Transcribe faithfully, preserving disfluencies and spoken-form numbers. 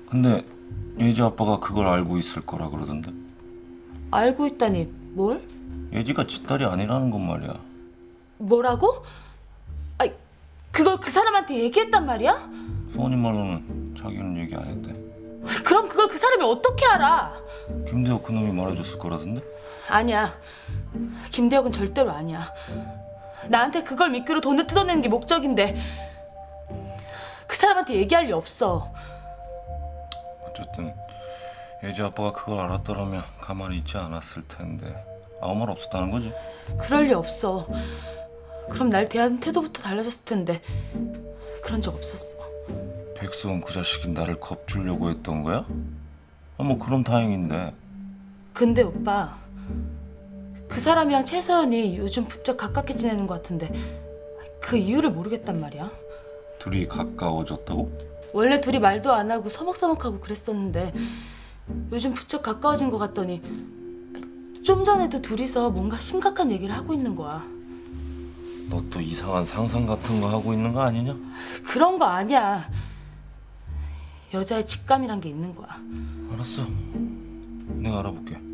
근데 예지 아빠가 그걸 알고 있을 거라 그러던데. 알고 있다니 뭘? 예지가 지 딸이 아니라는 건 말이야. 뭐라고? 아이, 그걸 그 사람한테 얘기했단 말이야? 소원님 말로는 자기는 얘기 안 했대. 그럼 그걸 그 사람이 어떻게 알아? 김대호 그놈이 말해줬을 거라던데? 아니야. 김대혁은 절대로 아니야. 나한테 그걸 미끼로 돈을 뜯어내는 게 목적인데 그 사람한테 얘기할 리 없어. 어쨌든 예지 아빠가 그걸 알았더라면 가만히 있지 않았을 텐데 아무 말 없었다는 거지? 그럴 리 없어. 그럼 날 대하는 태도부터 달라졌을 텐데 그런 적 없었어. 백수원 그 자식이 나를 겁주려고 했던 거야? 아, 뭐 그럼 다행인데. 근데 오빠, 그 사람이랑 최서연이 요즘 부쩍 가깝게 지내는 것 같은데 그 이유를 모르겠단 말이야. 둘이 가까워졌다고? 원래 둘이 말도 안 하고 서먹서먹하고 그랬었는데 요즘 부쩍 가까워진 것 같더니 좀 전에도 둘이서 뭔가 심각한 얘기를 하고 있는 거야. 너 또 이상한 상상 같은 거 하고 있는 거 아니냐? 그런 거 아니야. 여자의 직감이란 게 있는 거야. 알았어. 내가 알아볼게.